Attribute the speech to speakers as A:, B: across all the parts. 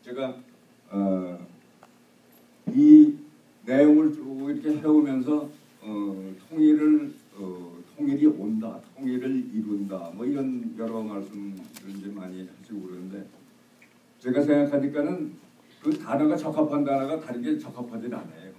A: 제가 이 내용을 쭉 이렇게 해오면서 통일이 온다, 통일을 이룬다, 뭐 이런 여러 말씀을 이제 많이 하시고 그러는데 제가 생각하니까는 그 단어가 적합한 단어가 다르게 적합하지는 않아요.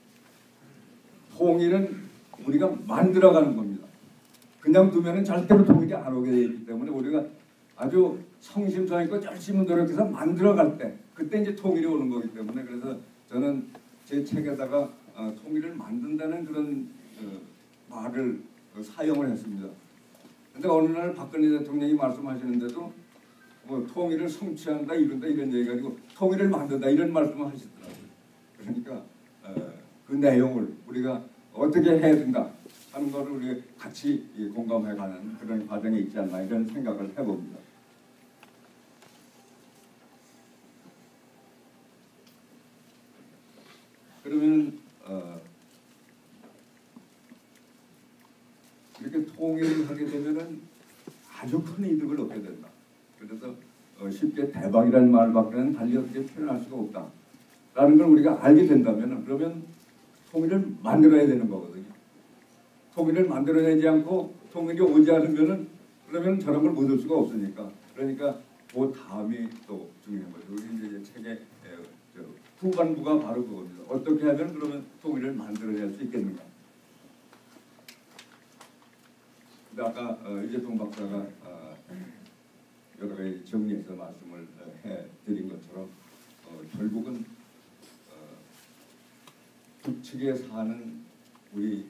A: 통일은 우리가 만들어가는 겁니다. 그냥 두면은 절대로 통일이 안 오게 되어 있기 때문에 우리가 아주 성심성의껏 열심히 노력해서 만들어갈 때 그때 이제 통일이 오는 거기 때문에 그래서 저는 제 책에다가 통일을 만든다는 그런 말을 사용을 했습니다. 근데 어느 날 박근혜 대통령이 말씀하시는데도 뭐 통일을 성취한다 이룬다 이런 얘기가 아니고 통일을 만든다 이런 말씀을 하시더라고요. 그러니까 그 내용을 우리가 어떻게 해야 된다 하는 것을 우리가 같이 공감해가는 그런 과정이 있지 않나 이런 생각을 해봅니다. 그러면 이렇게 통일을 하게 되면은 아주 큰 이득을 얻게 된다. 그래서 쉽게 대박이라는 말밖에는 달리 어떻게 표현할 수가 없다라는 걸 우리가 알게 된다면 그러면 통일을 만들어야 되는 거거든요. 통일을 만들어내지 않고 통일이 오지 않으면은 그러면 저런 걸 못 올 수가 없으니까 그러니까 그 다음이 또 중요한 거죠. 우리 이제 책의 후반부가 바로 그겁니다. 어떻게 하면 그러면 통일을 만들어낼 수 있겠는가? 근데 아까 이재동 박사가 여러 가지 정리해서 말씀을 해드린 것처럼 결국은 북측에 사는 우리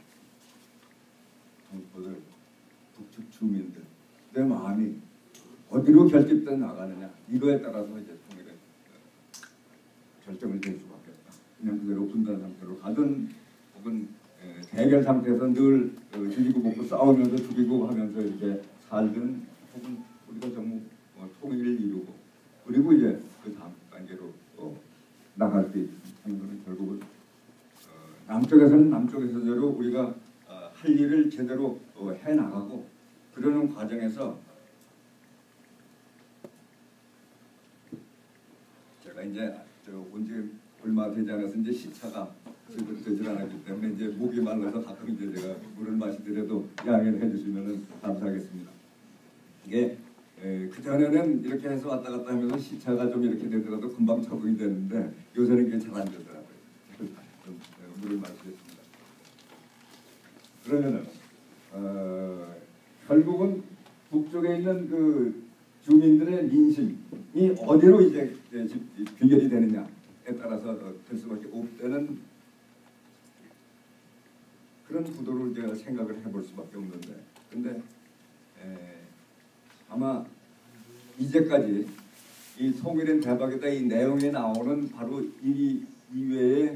A: 동포들, 북측 주민들 내 마음이 어디로 결집돼 나가느냐 이거에 따라서 이제 통일의 결정을 낼 수밖에 없다. 그냥 그대로 분단 상태로 가든 혹은 대결 상태에서 늘 죽이고 먹고 싸우면서 죽이고 하면서 이렇게 살든 혹은 우리가 전부 통일을 이루고 그리고 이제 그 다음 단계로 나갈 수 있는 것은 결국은 남쪽에서는 남쪽에서대로 우리가 할 일을 제대로 해 나가고 그러는 과정에서 제가 이제 온지 얼마 되지 않아서 이제 시차가 되질 않았기 때문에 이제 목이 말라서 가끔 이제 제가 물을 마시더라도 양해를 해주시면 감사하겠습니다. 이게 그 전에는 이렇게 해서 왔다 갔다 하면서 시차가 좀 이렇게 되더라도 금방 적응이 되는데 요새는 그게 잘 안 되더라고요. 좀 물을 마시겠습니다. 그러면은 결국은 북쪽에 있는 그 주민들의 민심이 어디로 이제 귀결이 되느냐에 따라서 될 수밖에 없다는 그런 구도로 제가 생각을 해볼 수밖에 없는데, 근데 아마 이제까지 이 통일은 대박이다 이 내용에 나오는 바로 이 이외에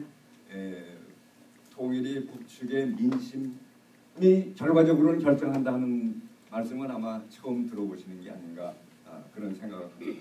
A: 통일이 북측의 민심이 결과적으로는 결정한다는 말씀은 아마 처음 들어보시는 게 아닌가 그런 생각을 합니다.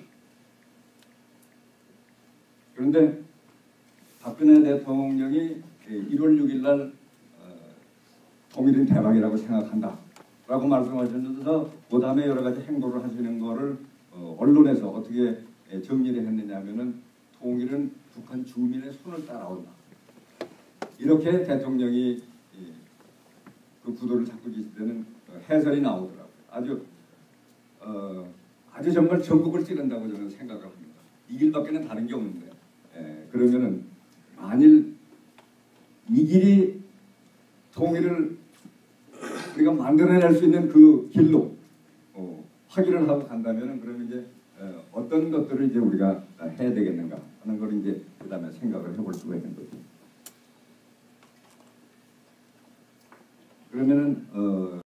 A: 그런데 박근혜 대통령이 1월 6일 날 통일은 대박이라고 생각한다 라고 말씀하셨는데서 그 다음에 여러 가지 행보를 하시는 거를 언론에서 어떻게 정리를 했느냐 하면은 통일은 북한 주민의 손을 따라온다. 이렇게 대통령이 그 구도를 잡고 계실 때는 해설이 나오더라고요. 아주 정말 전국을 찌른다고 저는 생각을 합니다. 이 길밖에는 다른 게 없는데 그러면은 만일 이 길이 통일을 우리가 만들어낼 수 있는 그 길로 확인을 하고 간다면은 그러면 이제 어떤 것들을 이제 우리가 해야 되겠는가 하는 걸 이제 그 다음에 생각을 해볼 수가 있는 거죠. 그러면은